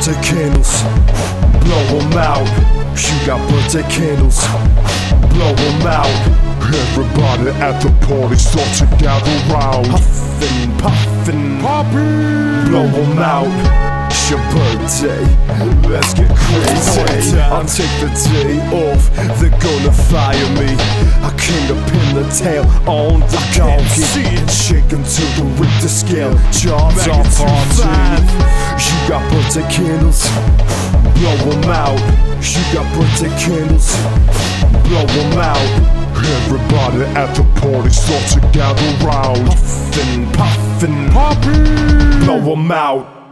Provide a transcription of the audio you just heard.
birthday candles, blow them out. You got birthday candles, blow them out. Everybody at the party start to gather round. Puffin', puffin', Poppy, blow them out. It's your birthday, let's get crazy. I'll take the day off, they're gonna fire me. I came to pin the tail on the donkey, shaking to the Richter scale, jobs on party. You got birthday candles, blow them out. You got birthday candles, blow them out. everybody at the party start to gather round. Puffin', puffin', Poppy, blow them out.